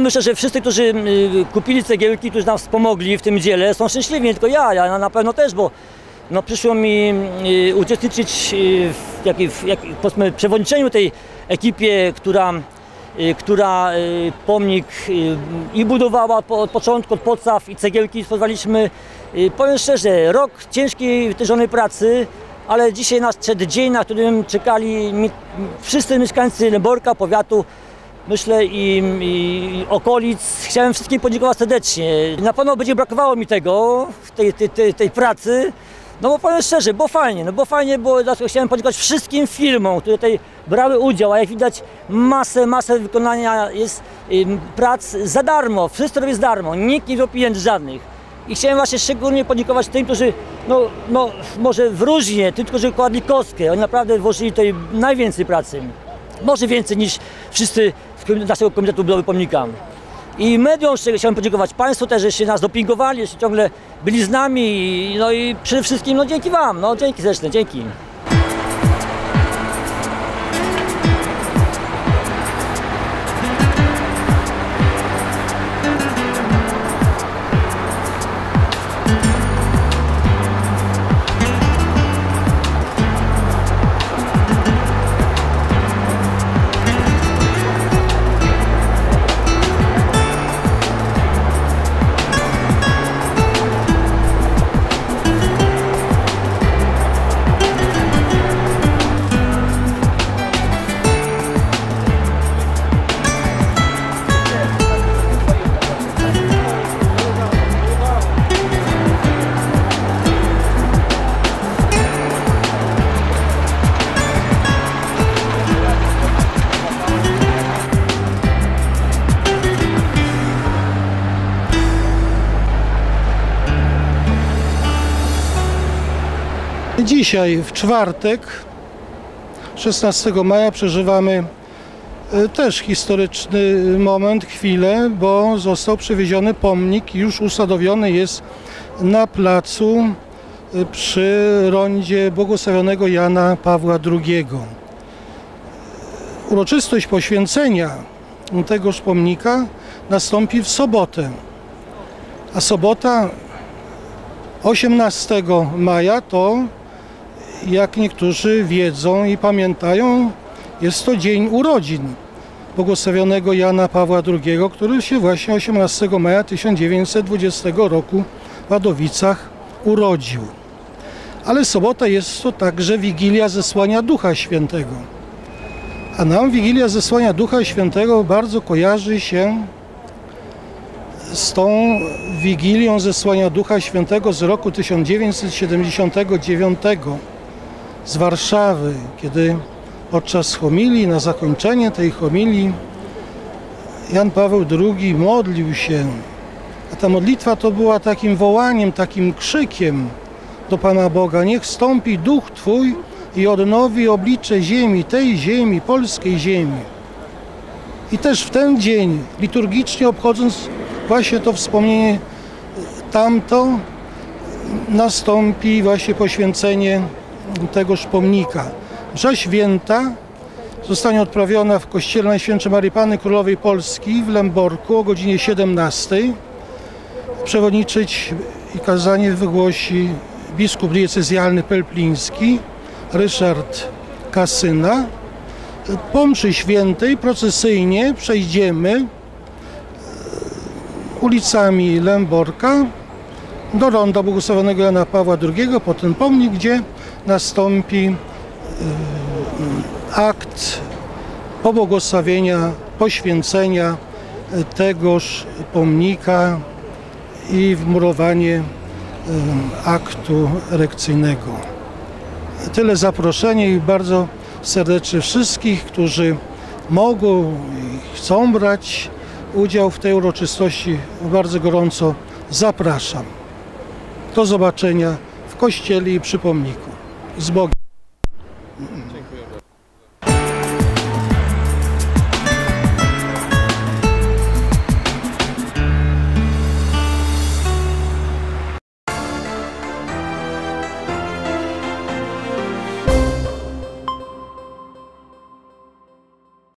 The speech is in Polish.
myślę, że wszyscy, którzy kupili cegiełki, którzy nam wspomogli w tym dziele, są szczęśliwi, nie tylko ja na pewno też, bo no, przyszło mi uczestniczyć w powiedzmy, przewodniczeniu tej ekipie, która pomnik i budowała od początku, od podstaw i cegiełki stworzyliśmy. Powiem szczerze, rok ciężkiej, wytężonej pracy, ale dzisiaj nadszedł dzień, na którym czekali wszyscy mieszkańcy Lęborka, powiatu, myślę i okolic. Chciałem wszystkim podziękować serdecznie. Na pewno będzie brakowało mi tego, tej pracy. No bo powiem szczerze, było fajnie, bo chciałem podziękować wszystkim firmom, które tutaj brały udział, a jak widać masę wykonania jest prac za darmo, wszyscy robią za darmo, nikt nie wziął pieniędzy żadnych. I chciałem właśnie szczególnie podziękować tym, którzy, no może w różnie, tym, którzy kładli kostkę, oni naprawdę włożyli tutaj najwięcej pracy, może więcej niż wszyscy z naszego Komitetu Budowy Pomnika. I mediom chciałem podziękować Państwu też, żeście nas dopingowali, żeście ciągle byli z nami, no i przede wszystkim no dzięki Wam, no dzięki zresztą, dzięki. Dzisiaj, w czwartek, 16 maja, przeżywamy też historyczny moment, chwilę, bo został przywieziony pomnik, już usadowiony jest na placu przy rondzie błogosławionego Jana Pawła II. Uroczystość poświęcenia tegoż pomnika nastąpi w sobotę, a sobota 18 maja to, jak niektórzy wiedzą i pamiętają, jest to dzień urodzin błogosławionego Jana Pawła II, który się właśnie 18 maja 1920 roku w Wadowicach urodził. Ale sobota jest to także Wigilia Zesłania Ducha Świętego. A nam Wigilia Zesłania Ducha Świętego bardzo kojarzy się z tą Wigilią Zesłania Ducha Świętego z roku 1979 z Warszawy, kiedy podczas homilii, na zakończenie tej homilii Jan Paweł II modlił się, a ta modlitwa to była takim wołaniem, takim krzykiem do Pana Boga: niech stąpi Duch Twój i odnowi oblicze ziemi, tej ziemi, polskiej ziemi. I też w ten dzień, liturgicznie obchodząc właśnie to wspomnienie tamto, nastąpi właśnie poświęcenie tegoż pomnika. Msza święta zostanie odprawiona w kościele Najświętszej Maryi Panny Królowej Polski w Lęborku o godzinie 17. Przewodniczyć i kazanie wygłosi biskup diecezjalny pelpliński Ryszard Kasyna. Po mszy świętej procesyjnie przejdziemy ulicami Lęborka do ronda błogosławionego Jana Pawła II, po ten pomnik, gdzie nastąpi akt pobłogosławienia, poświęcenia tegoż pomnika i wmurowanie aktu erekcyjnego. Tyle zaproszenie i bardzo serdecznie wszystkich, którzy mogą i chcą brać udział w tej uroczystości, bardzo gorąco zapraszam. Do zobaczenia w kościele i przy pomniku. Z Bogiem.